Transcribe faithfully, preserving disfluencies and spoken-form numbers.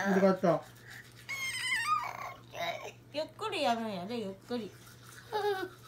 ありがとう。 ゆっくりやるんやで、ゆっくり。